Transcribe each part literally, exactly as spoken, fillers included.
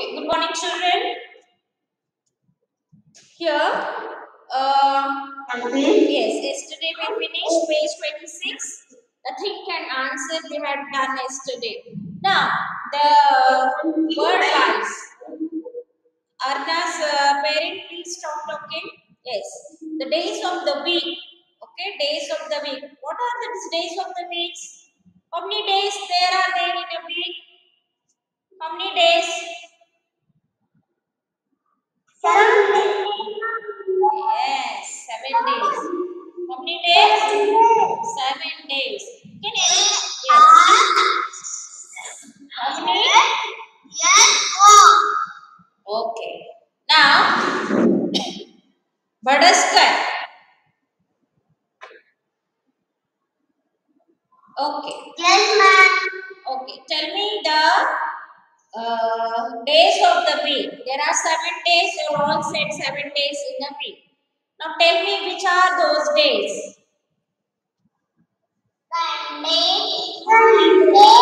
Okay, good morning, children. Here, uh, yes, yesterday we finished page twenty-six. The think and answer we had done yesterday. Now, the word wise. Arna's uh, parent, please stop talking. Yes, the days of the week. Okay, days of the week. What are the days of the weeks? How many days there are there in a week? How many days? Yes, seven days. How many days? Seven days. Can you? Yes. How many? Okay. Now, Badaskar. Okay. Yes, ma'am. Okay. Tell me the uh, days of the week. There are seven days. You all said seven days in a week. Now tell me which are those days. Sunday, Sunday,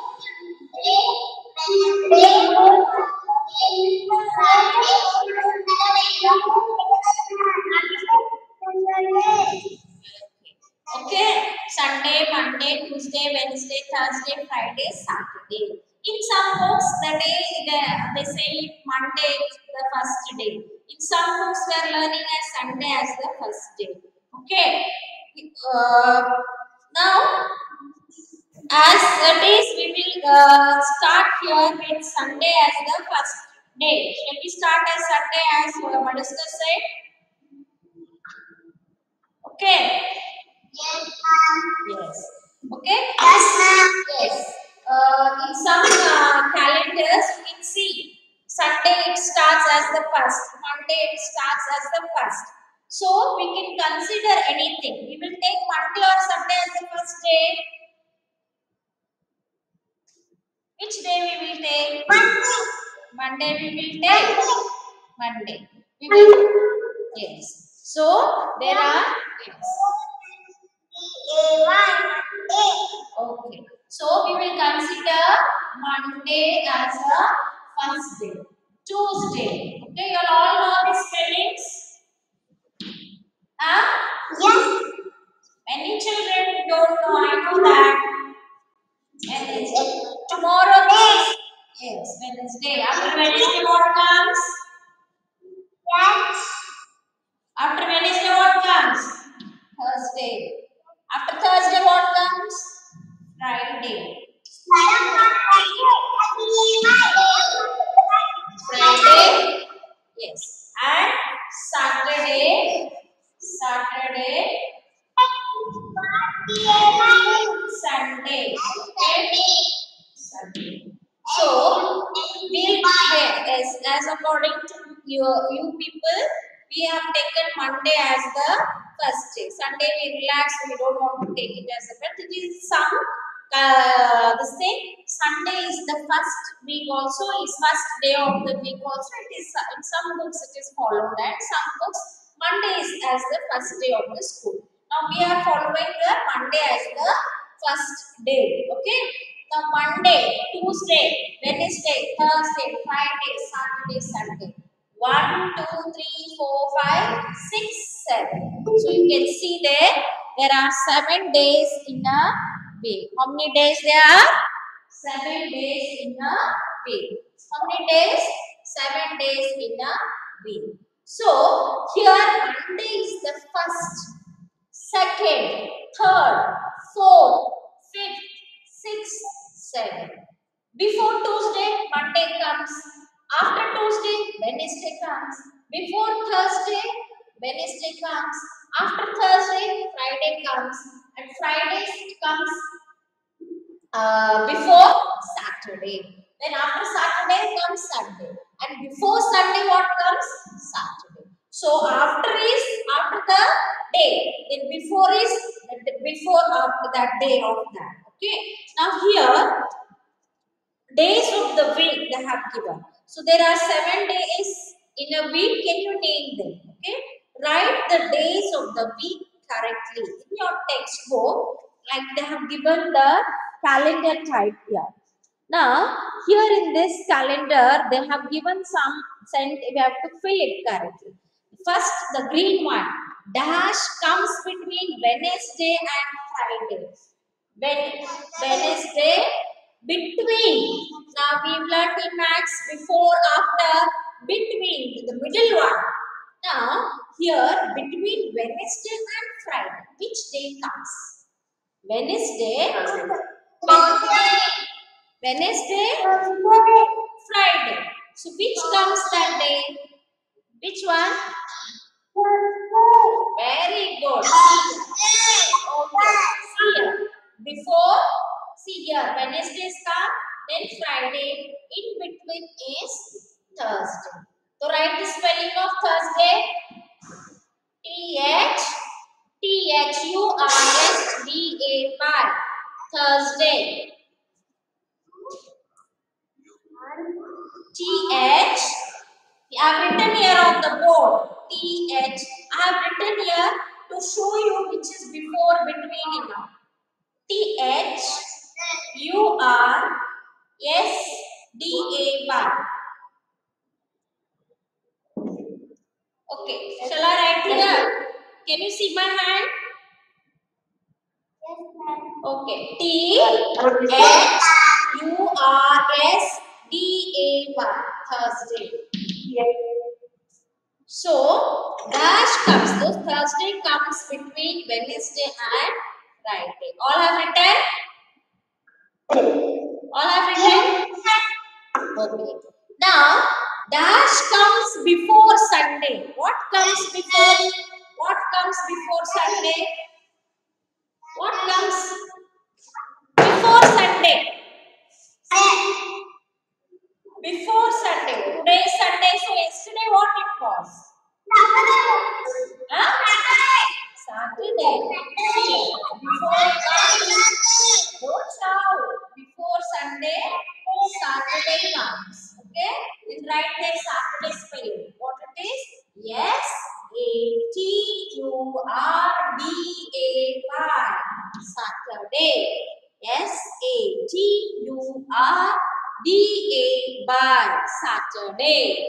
Okay, Sunday, Monday, Tuesday, Wednesday, Thursday, Friday, Saturday. In some books, the day the, they say Monday is the first day. In some books, we are learning as Sunday as the first day. Okay. Uh, now, as the days we will uh, start here with Sunday as the first day. Shall we start as Sunday as uh, Madhuskar said? Okay. Yes, ma'am. Yes. Okay. Yes, ma'am. Yes. Uh, in some uh, calendars, you can see Sunday it starts as the first, Monday it starts as the first. So we can consider anything. We will take Monday or Sunday as the first day. Which day we will take? Monday. Monday we will take. Monday. We will. Yes. So there are. Yes. Okay. So we will consider Monday as a first day. Tuesday. Okay, you all know the spellings? Huh? Yes. Many children don't know. I know that. Wednesday. Tomorrow is yes, Wednesday. After Wednesday, what comes? Yes. After Wednesday, what comes? Thursday. After Thursday, what comes? Friday. Friday, yes, and Saturday, Saturday, Sunday, okay, Sunday. So we yes, as according to you, you people, we have taken Monday as the first day. Sunday we relax, we don't want to take it as a but it is some uh, this thing. Sunday is the first week also is first day of the week also. It is in some books it is followed and some books Monday is as the first day of the school. Now we are following the Monday as the first day. Okay. Now Monday, Tuesday, Wednesday, Thursday, Friday, Saturday, Sunday. One, two, three, four, five, six, seven. So you can see there, there are seven days in a week. How many days there are? Seven days in a week. How many days? Seven days in a week. So here Monday is the first, second, third, fourth, fifth, sixth, seventh. Before Tuesday, Monday comes. After Tuesday, Wednesday comes. Before Thursday, Wednesday comes. After Thursday, Friday comes. And Friday comes uh, before Saturday. Then after Saturday comes Sunday. And before Sunday, what comes? Saturday. So after is after the day. Then before is before after that day of that. Okay. Now here days of the week they have given. So there are seven days in a week. Can you name them? Okay. Write the days of the week correctly in your textbook. Like they have given the calendar type here. Now, here in this calendar, they have given some sent. We have to fill it correctly. First, the green one. Dash comes between Wednesday and Friday. When Wednesday between. Now we learned in max before, after, between, the middle one. Now here between Wednesday and Friday, which day comes? Wednesday, Wednesday, Friday. So which comes that day? Which one? Very good. Okay. See here. Before, see here. Wednesdays come, then Friday. In between is Thursday. So write the spelling of Thursday. T H T H U R S D A Y. Thursday. T H. I have written here on the board. T H. I have written here to show you which is before, between, and now. T H U R S D A Y. Okay. Shall I write here? Can you see my hand? Okay. T H U R S D A Y. Thursday. So, dash comes. This Thursday comes between Wednesday and Friday. All have written? All have written? Okay. Now, dash comes before Sunday. What comes before? What comes before Sunday? What comes before Sunday? Before Sunday. Today is Sunday, so yesterday what it was? Huh? Saturday. Before don't shout. Before Sunday, Saturday comes. Okay? Then write there Saturday spelling. What it is? S A T U R D A Y. Saturday. S A T U R D A Y. Saturday.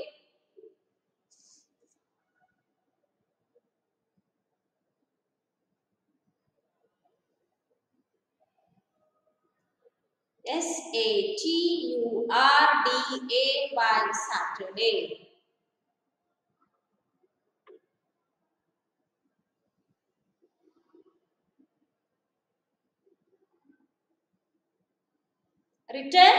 S A T U R D A Y. Saturday. Written?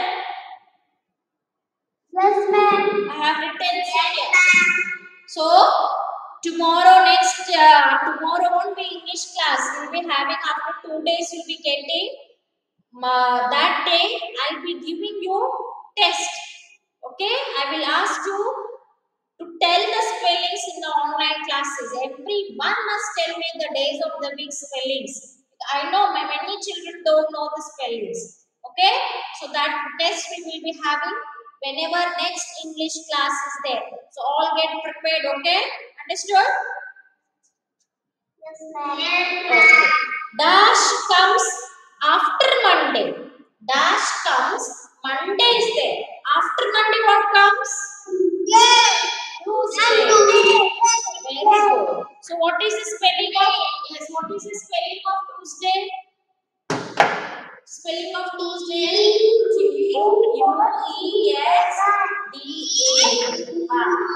Yes, ma'am. I have written here. So, tomorrow next, uh, tomorrow won't be English class. We'll be having after two days, you'll be getting, uh, that day, I'll be giving you test. Okay? I will ask you to tell the spellings in the online classes. Everyone must tell me the days of the week spellings. I know my many children don't know the spellings. Okay? So that test we will be having whenever next English class is there. So all get prepared. Okay? Understood? Yes, ma'am. Okay. Dash comes after Monday. Dash comes. Monday is there. After Monday what comes? Yes. Tuesday. Very good. So what is the spelling of, yes, what is the spelling of Tuesday? Spelling of Tuesday? T U E S D A Y.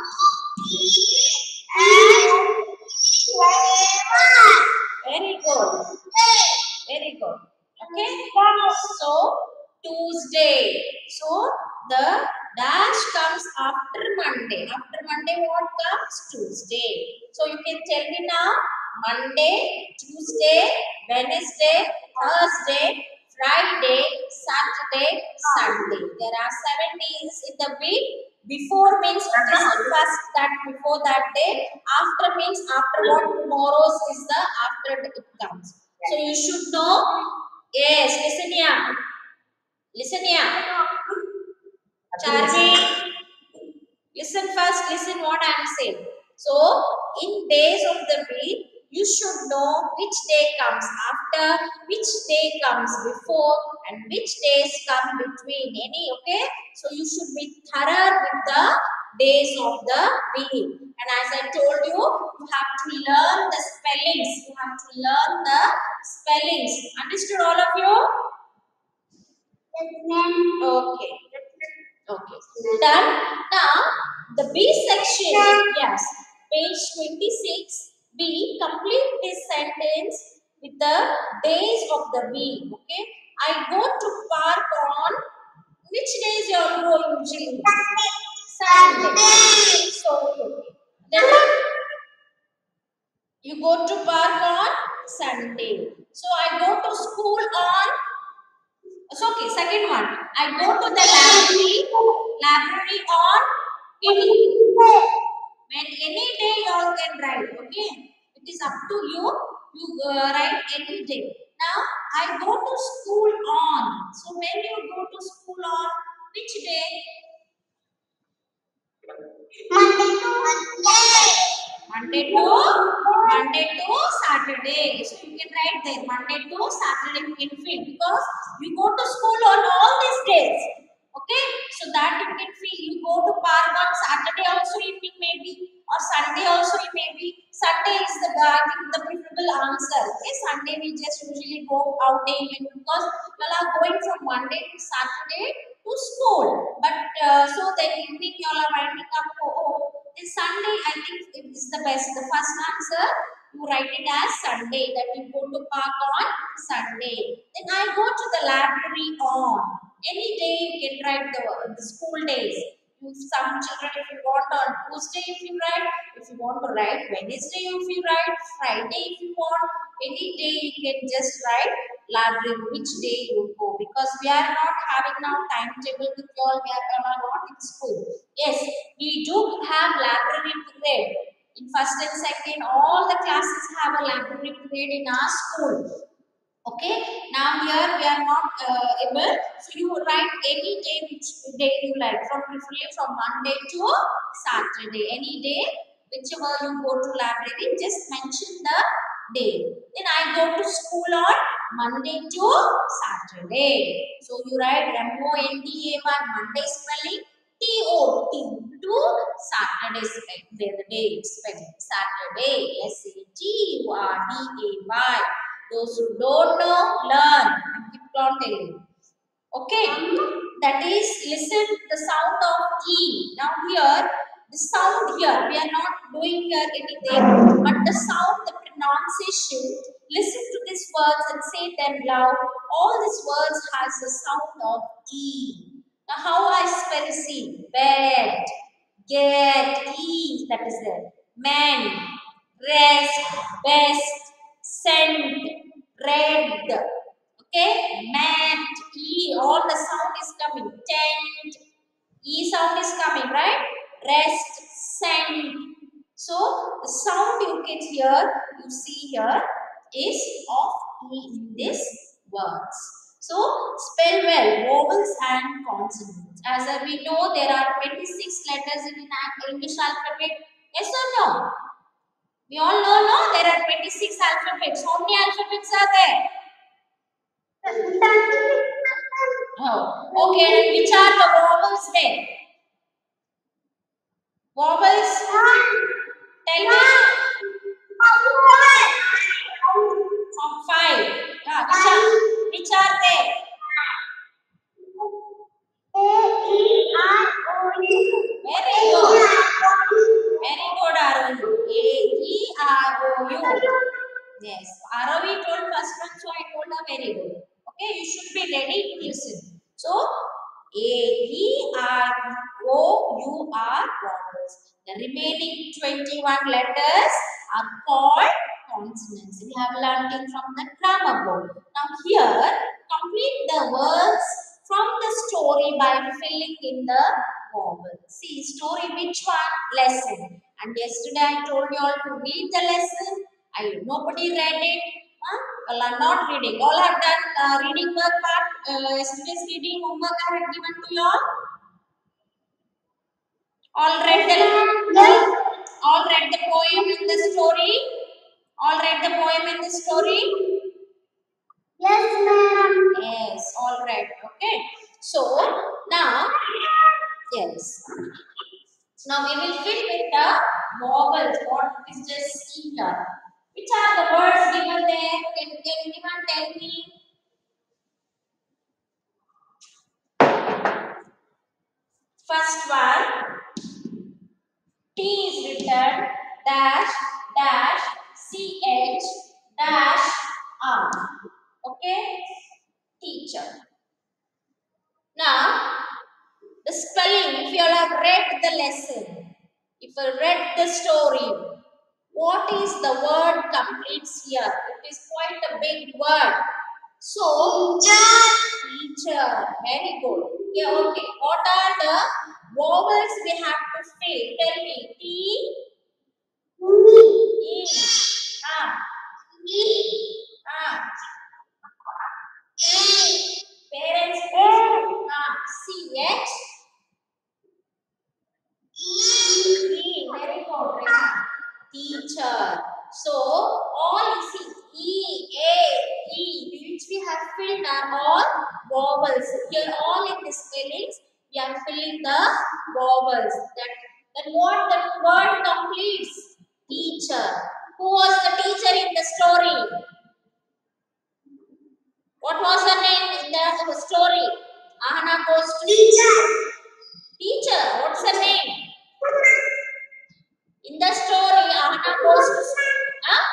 Very good. Very good. Okay. So Tuesday. So the dash comes after Monday. After Monday, what comes? Tuesday. So you can tell me now. Monday, Tuesday, Wednesday, Thursday, Friday, Saturday, Sunday. There are seven days in the week. Before means it is the first, that before that day. After means after what tomorrow's is the after it comes. So you should know. Yes, listen here. Listen here. Charlie, listen first. Listen what I am saying. So in days of the week, you should know which day comes after, which day comes before, and which days come between any. Okay, so you should be thorough with the days of the week. And as I told you, you have to learn the spellings. You have to learn the spellings. Understood, all of you? Yes, ma'am. Okay. Okay. Done. Now, the B section, yes, page twenty-six, B, complete this sentence with the days of the week. Okay. I go to park on, which days you all go usually? Sunday. So, okay. Then you go to park on Sunday. So, I go to school on, so okay, second one. I go to the library, library on any, when any day you all can write. Okay, it is up to you. You uh, write any day. Now I go to school on. So when you go to school on which day? Monday to Monday. Monday to Monday to Saturday. So you can write there Monday to Saturday. You can fill because you go to school on all these days. Okay, so that you can feel. You go to park on Saturday also evening maybe, or Sunday also maybe. Sunday is the I think the preferable answer. Okay, Sunday we just usually go out evening because you all are going from Monday to Saturday to school. But uh, so then evening you all are winding up home. Then Sunday I think it is the best. The first answer you write it as Sunday, that you go to park on Sunday. Then I go to the library on. Any day you can write the, the school days. You, some children if you want on Tuesday if you write, if you want to write Wednesday if you write, Friday if you want, any day you can just write library which day you go, because we are not having now timetable with you all, we are, we are not in school. Yes, we do have library period. In first and second, all the classes have a library period in our school. Okay, now here we are not uh, able, so you write any day which day you like, from preferably from Monday to Saturday, any day whichever you go to library, just mention the day. Then I go to school on Monday to Saturday, so you write M O N D A Y, Monday spelling, T O T to Saturday spelling, the day spelling Saturday, S A T U R D A Y. Those who don't know, learn. I keep on telling. Okay, that is, listen the sound of E. Now here, the sound here, we are not doing here anything, but the sound, the pronunciation, listen to these words and say them loud. All these words has the sound of E. Now how I spell C? Bed, get, E, that is there. Man, rest, best, scent, red. Okay, mat, E, all the sound is coming. Tent, E sound is coming, right? Rest, scent. So the sound you get here, you see here, is of E in these words. So spell well vowels and consonants. As we know, there are twenty-six letters in the English alphabet. Yes or no? We all know, no? There are twenty-six alphabets. How many alphabets are there? Oh, okay. And which are the vowels there? Vowels? Tell me. From five. Yeah, which are, which are there? Very good. Very good, Arohi. A, E, R, O, U. Yes. Arohi told first one, so I told her very good. Okay, you should be ready to listen. So, A, E, R, O, U are vowels. The remaining twenty-one letters are called consonants. We have learned it from the grammar book. Now here, complete the words from the story by filling in the vowels. See, story which one? Lesson. And yesterday I told you all to read the lesson. I nobody read it. Huh? All are not reading. All have done uh, reading work part. Uh, yesterday's reading homework I had given to you all. All read the all, all read the poem and the story. All read the poem and the story? Yes, ma'am. Yes, all right. Okay. So now, yes. Now we will fill with the vowels. What is just see here? Which are the words given there? Can, can anyone tell me? First one, T is written dash dash C H dash R. Okay? Teacher. Now, the spelling, if you all have read the lesson, if you read the story, what is the word completes here? It is quite a big word. So, teacher, very good. Yeah, okay. What are the vowels we have to fill? Tell me. T, E, ah, ah. Parents, ah, C, H, E, very good. Rehan. Teacher. So, all you see, E, A, E, which we have filled are all vowels. Here, all in the spellings, we are filling the vowels. That, then what the word completes? Teacher. Who was the teacher in the story? What was the name in the story? Ahana goes to Teacher. teacher. What's the name? In the story, Ahana goes to huh?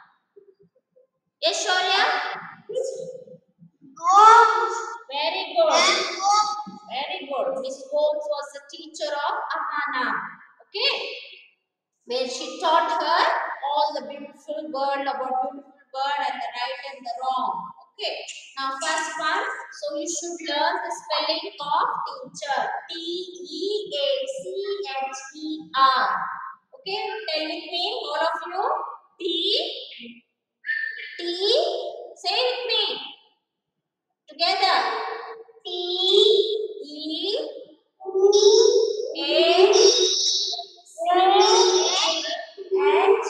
Yes, Shaurya? Gomes. Very good. And Gomes. Very good. Miss Gomes was the teacher of Ahana. Okay? Where she taught her all the beautiful word about beautiful word and the right and the wrong. Okay. Now first one. So you should learn the spelling of teacher. T E A C H E R. Okay. Tell with me, all of you. T T. Say with me. Together. T. E E. A H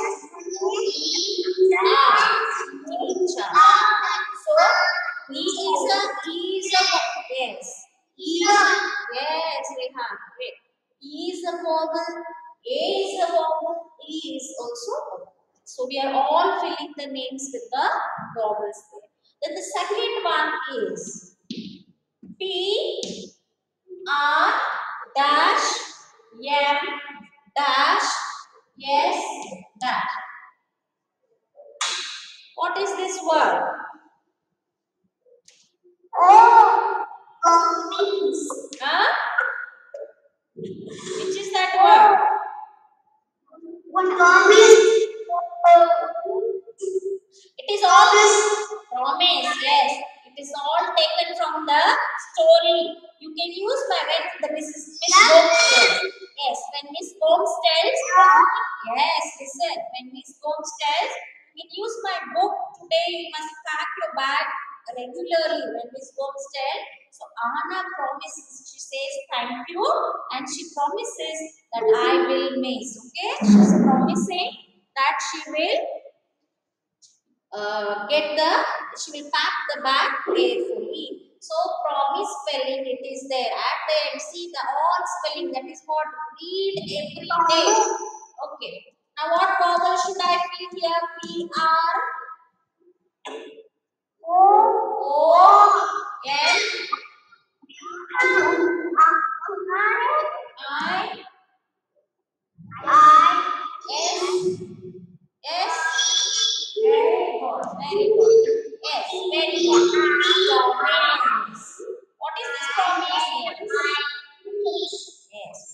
R. Teacher. So he is a he is a yes. He is yes, Rehan. Great. E is a vowel. A is a vowel. E is also a vowel. So we are all filling the names with the vowels there. Then the second one is P R dash M dash S dash. What is this word? O. Gomes. Huh? Which is that word? What Gomes? It is all promise. Yes, it is all taken from the story. You can use my when the Missus Miss Gomes tells. Yes, when Miss Gomes tells. Yes, listen. When Miss Gomes tells, you can use my book today. You must pack your bag regularly. When Miss Gomes tells, so Ahana promises. She says thank you, and she promises that I will miss. Okay, she's promising that she will uh, get the, she will pack the bag carefully. So promise spelling, it is there at the end. See the all spelling, that is what read every day. Okay. Now what vowel should I fill here? P R O N I S S. Very good. Very good. Yes. Very good. Promise. What is this promise? Yes. Yes.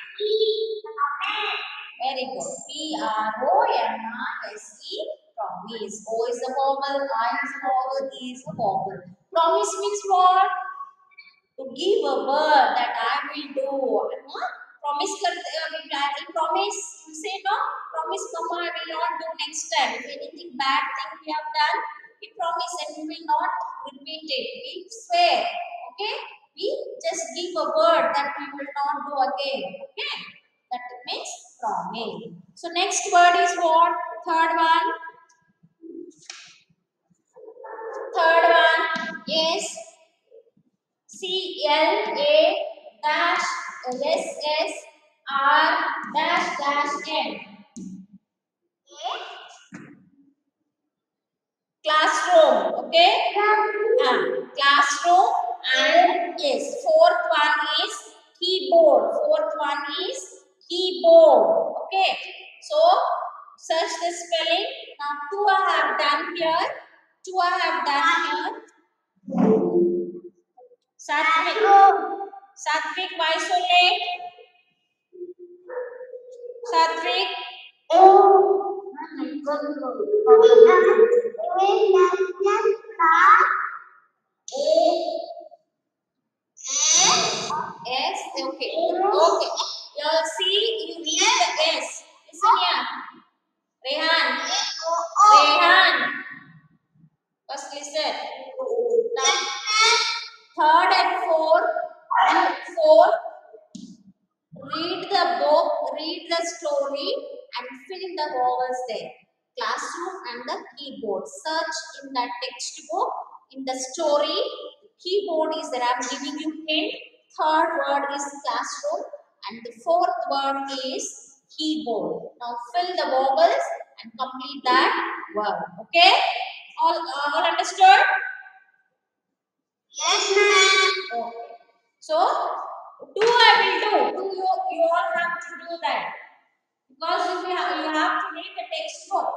Very good. P R O M I S E. Promise. O is a vowel. I is a vowel. E is a vowel. Promise means what? To give a word that I will do. Huh? Promise karte, I will promise. You say no. Promise, Mama, I will not do next time. If anything bad thing we have done, we promise and we will not repeat it. We swear. Okay? We just give a word that we will not do again. Okay? That means promise. So next word is what? Third one. S C L A dash S S R dash dash N. Classroom. Okay. Ah, classroom. And yes, fourth one is keyboard. Fourth one is keyboard. Okay. So search the spelling. Now two I have done here. Two I have done here. Satvik. Satvik, why so late? Satvik. S. Okay. Okay. You see, you read the S. Listen here. Rehan. Rehan. First listen. Now, third and fourth. And fourth. Read the book, read the story, and fill the vowels there. Classroom and the keyboard. Search in the textbook. In the story, keyboard is there. I'm giving you hint. Third word is classroom, and the fourth word is keyboard. Now fill the vowels and complete that word. Okay? All, uh, all understood? Yes, ma'am. Okay. So, do I will do. Do you, you all have to do that. Because if you have, you have to read the textbook.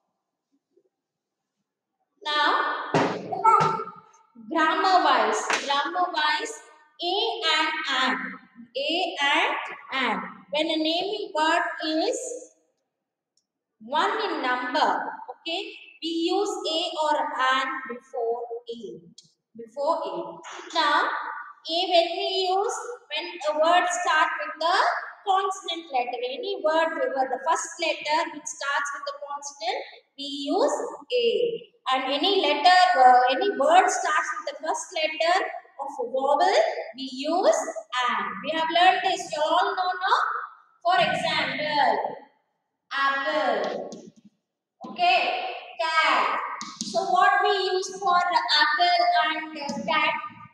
Now, grammar wise, grammar wise, a and and, a and and. When a naming word is one in number, okay, we use a or an before eight. Before eight. Now, a when we use when a word start with the consonant letter. Any word with the first letter which starts with the consonant, we use a. And any letter, uh, any word starts with the first letter of a vowel, we use and. We have learned this. You all know now. For example, apple. Okay, cat. So what we use for apple and uh, cat?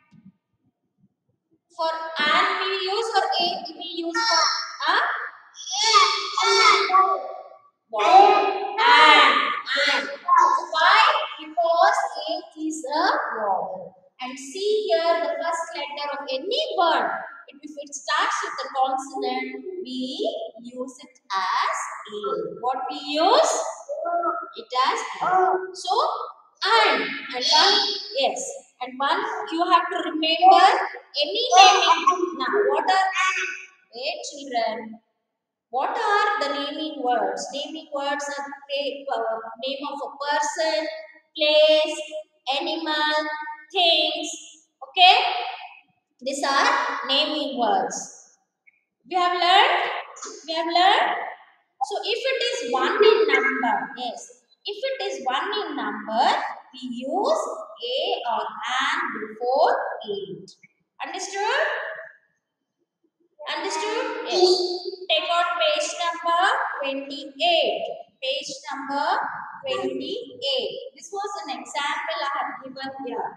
For and we use or a we use for a vowel and and why? Because a is a vowel and see here the first letter of any word if it starts with a consonant we use it as a. What we use it as a. So and and one yes and one you have to remember any naming. Now what are hey children, what are the naming words? Naming words are the uh, name of a person, place, animal, things. Okay, these are naming words. We have learned. We have learned. So if it is one in number, yes. If it is one in number, we use a or an before eight. Understood? Understood? Yes. Take out page number twenty-eight. Page number twenty-eight. This was an example I have given here.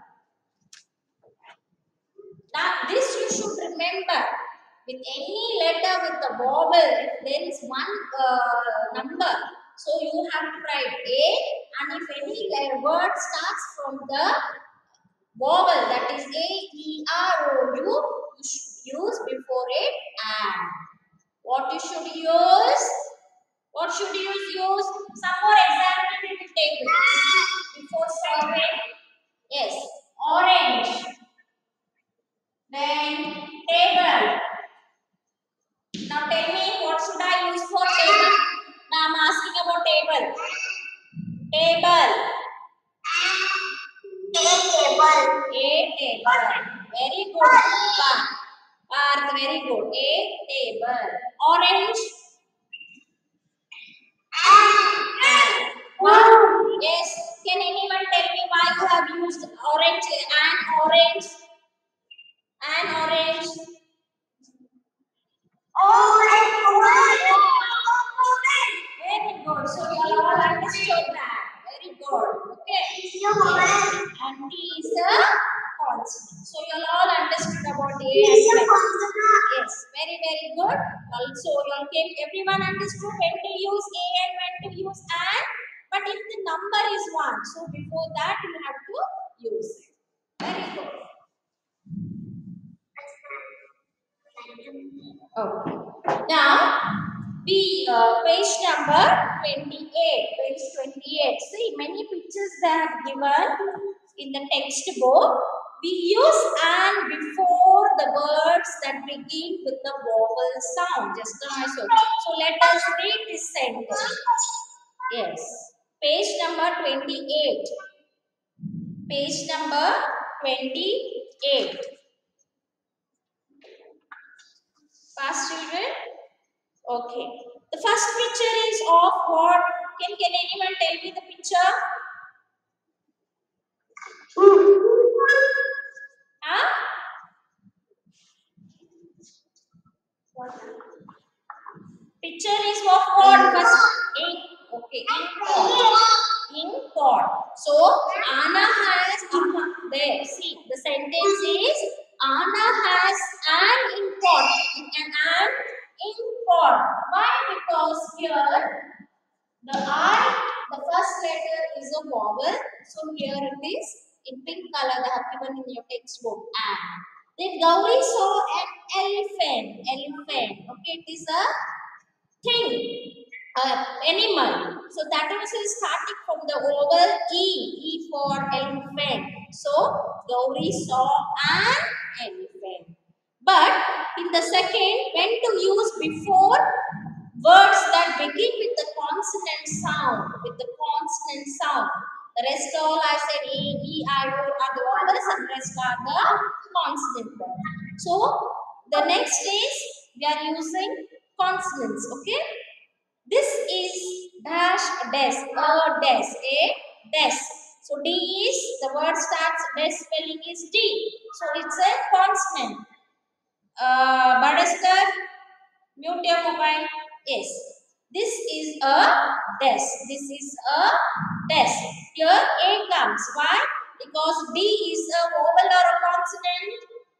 Now this you should remember. With any letter with the vowel, if there is one uh, number, so you have to write a, and if any word starts from the vowel, that is a, e, r, o, u, you should use before it and. What you should use? What should you use? Some more example we will take before solving. Yes, orange. Then table. Now tell me what should I use for table? Now I am asking about table. Table. A table. Very good. Parth. Parth, very good. A table. Orange. And. One. Yes. Can anyone tell me why you have used orange and orange? And orange. Very good. So you all understood that. Very good. Okay. And these are consonant. So you all understood about A It and is a when. consonant. Yes, very very good. Also, you all came, everyone understood when to use A and when to use and. But if the number is one, so before that you have to use it. Very good. Okay. Now, we uh, page number twenty-eight. Page twenty-eight. See, many pictures they have given in the textbook. We use and before the words that begin with the vowel sound. Just now I saw. So let us read this sentence. Yes. Page number twenty-eight. Page number twenty-eight. Fast, children. Okay. The first picture is of what? Can, can anyone tell me the picture? Huh? Picture is of what? First, ink. Okay, ink pot. Ink pot. So, Anna has, uh, there, see, the sentence is, Anna has an ink pot. An, an ink pot. Why? Because here, the I, the first letter is a vowel. So here it is in pink color they have given in your textbook. And then Gauri saw an elephant. Elephant. Okay, it is a thing, uh, animal. So that also is starting from the vowel E. E for elephant. So Gauri saw an elephant. But in the second, when to use before words that begin with the consonant sound, with the consonant sound. The rest all I said A, E, I, O are the vowels and rest are the consonant words. So the next is we are using consonants. Okay. This is dash des, a des, a des. So D is the word starts des spelling is D. So it's a consonant. Uh, Badaskar, mute your mobile. Yes. This is a des. This is a des. Here A comes. Why? Because D is a vowel or a consonant.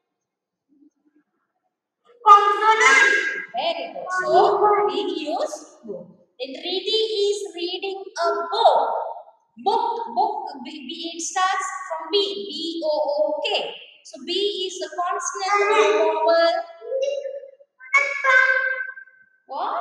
Consonant. Very good. So we use book. Then Riddhi is reading a book. Book, book, B, B, it starts from B. B O O K. So B is a consonant or vowel. What?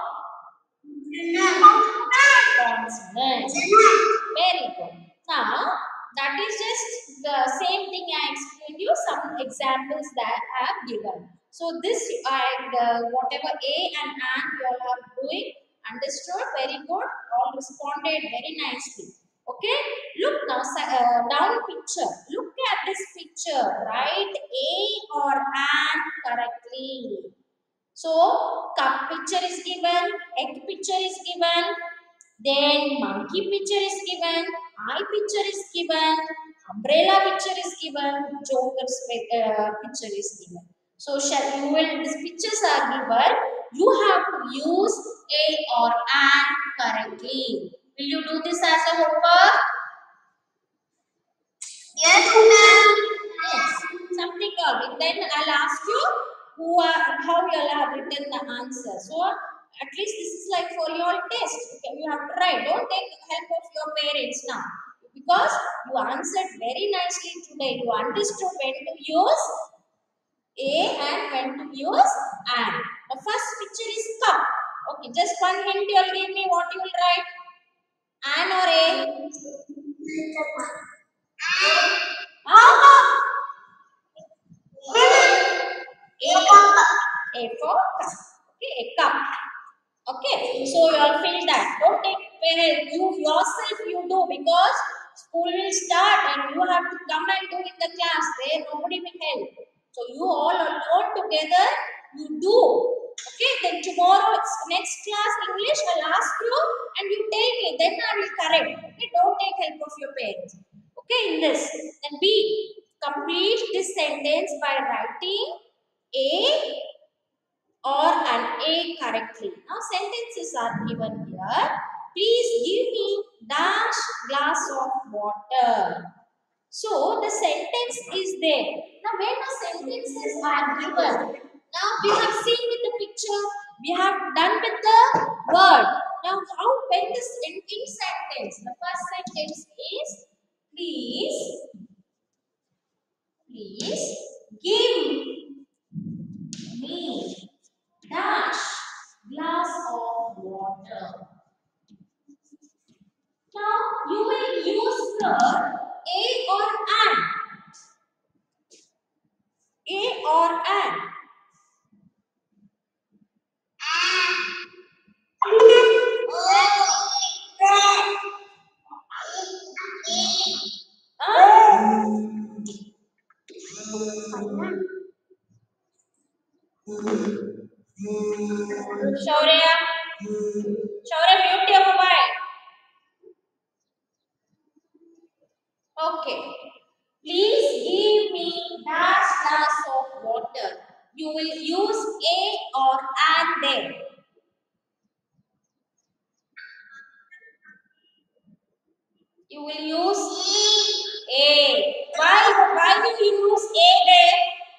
Consonant. Very good. Now, that is just the same thing I explained you, some examples that I have given. So, this and uh, whatever A and and you all are doing, understood, very good, all responded very nicely. Okay, look now, uh, down picture. Look at this picture, write A or an correctly. So, cup picture is given, egg picture is given, then monkey picture is given, eye picture is given, umbrella picture is given, joker's uh, picture is given. So, shall you will, these pictures are given, you have to use A or an correctly. Will you do this as a homework? Yes, ma'am. Yes, something else. Then I'll ask you who are how you all have written the answer. So at least this is like for your test. Okay, you have to write. Don't take help of your parents now because you answered very nicely today. You understood when to use A and when to use and. The first picture is cup. Okay, just one hint you will give me what you will write. An or A? Huh? A, A for cup. Okay, a cup. Okay, so you all fill that. Don't take help. You yourself you do because school will start and you have to come and do in the class. There nobody will help. So you all alone together you do. Okay, then tomorrow it's next class English I'll ask you and you take it. Then I will correct. Okay, don't take help of your parents. Okay, in this. Then B. Complete this sentence by writing A or an A correctly. Now sentences are given here. Please give me dash glass of water. So the sentence is there. Now when the sentences are given, now we have seen with the picture, we have done with the word. Now how when this in, in sentence, the first sentence is please, please give me dash glass of water. Now you will use the a or an. A or an. Huh? Shaurya, Shaurya, mute your mobile. Okay. Please give me dash glass of water. You will use a or an there. You will use a. Why? Why will you use a there?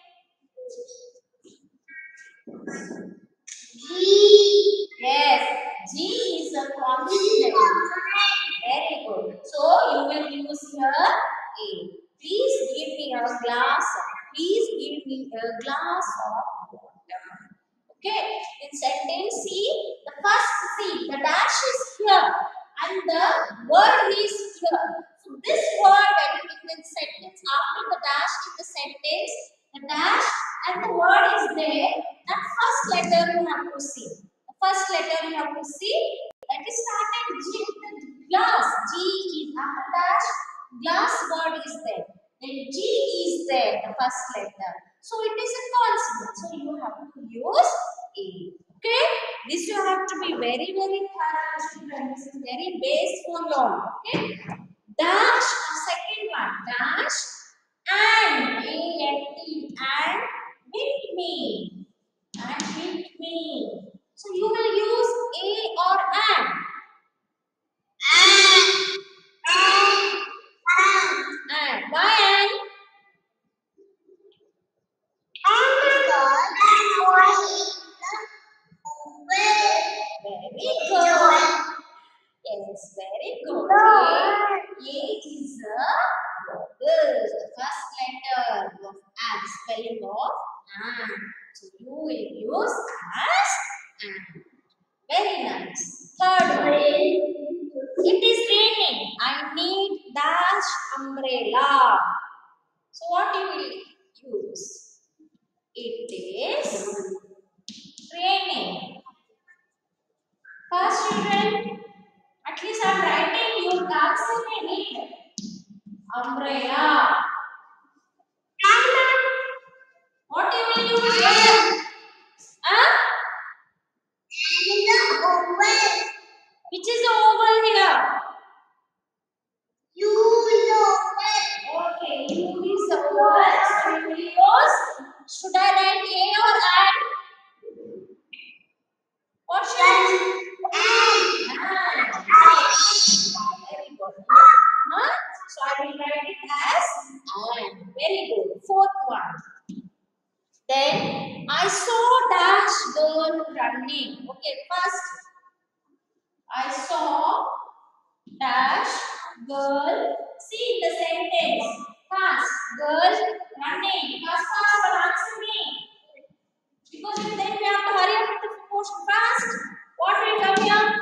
G. Yes. G is a consonant. Very good. So you will use here a. Please give me a glass. Please give me a glass of water. Okay. In sentence C, the first C, the dash is here and the word is here. So this word when in the sentence after the dash in the sentence, the dash and the word is there. That first letter you have to see. The first letter you have to see. That is started G. The glass. G is after dash. Glass word is there. Then G is there. The first letter. So it is a consonant. So you have to use A. Okay. This you have to be very very thorough, students. This is very base for long. Okay. Dash. Second one. Dash. And. A N T. And. With me. And with me. So you will use a or an. And why an? Very good. Yes, very good. A, a is a vowel, the first letter of an, spelling of an. So you will use as an. Very nice. Third one. It is raining. I need dash umbrella. So what you will use? It is raining. First children, at least I am writing you answer may need umbrella. What you will use? Huh? Which is the oval here? Okay, you is the oval. So you will use. Should I write A or an? What should I? An. Very good. Huh? So I will write it as an. Very good. Fourth one. Then I saw dash girl running. Okay, first I saw dash girl. See the sentence. Fast girl running. Fast, fast, but answer me. Because then we have to hurry up with the motion fast. What will come here?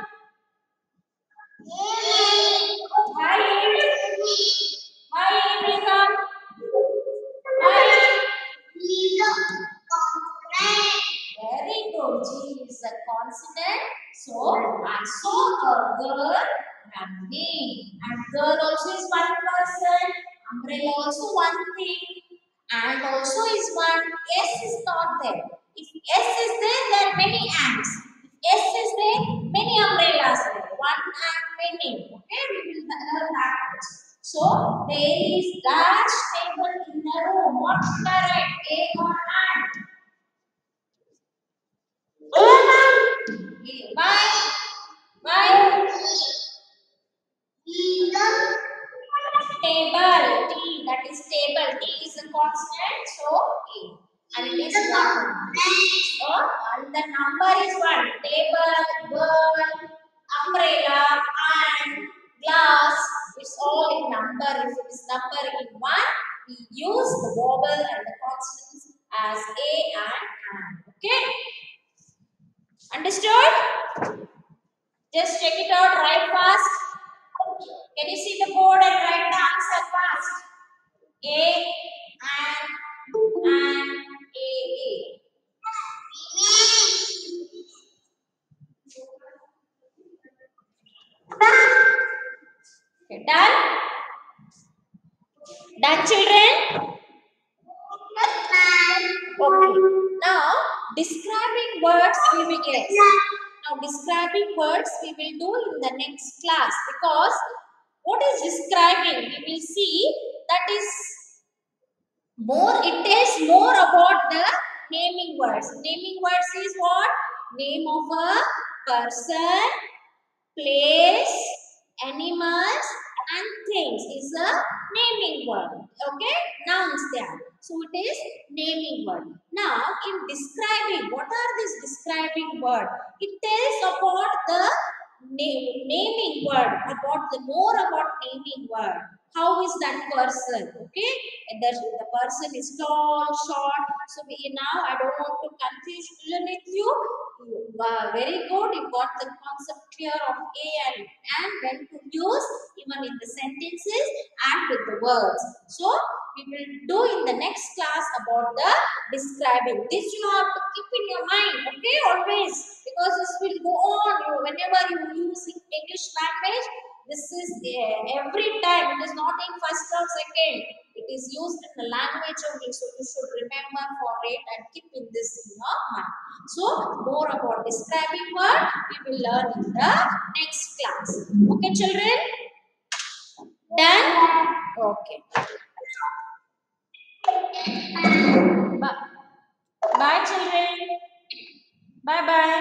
Why it? Why it will come? Why? Very good. G is a consonant. So I saw a girl running. And girl also is one person. Umbrella also one thing. And also is one. S is not there. If S is there, there are many ants. If S is there, many umbrellas there. One and many. Okay, we will learn that. So there is dash table in the room. What should I write? A or an? Why? Why? Table. T. consonant, so A. And it is one. So, and the number is one. Table, bird, umbrella, and glass. It's all in number. If it is number in one, we use the vowel and the consonants as A and and. Okay? Understood? Just check it out, write fast. Can you see the board and write the answer fast? A and and A A. Okay, done? Done, children? Okay. Now, describing words we will yes. Now, describing words we will do in the next class, because what is describing? We will see that is more. It is more about the naming words. Naming words is what? Name of a person, place, animals, and things is a naming word. Okay, nouns there. So it is naming word. Now in describing, what are these describing word? It tells about the name, naming word, about the more about naming word. How is that person? Okay, whether the person is tall, short. So we now I don't want to confuse with you. You are very good. You got the concept clear of A and and when to use even in the sentences and with the words. So we will do in the next class about the describing. This you have to keep in your mind. Okay, always, because this will go on. You whenever you use English language. This is uh, every time. It is not in first or second. It is used in the language only. So you should remember for it and keep in this in your mind. So more about describing word we will learn in the next class. Okay, children? Done? Okay. Bye. Bye, children. Bye bye.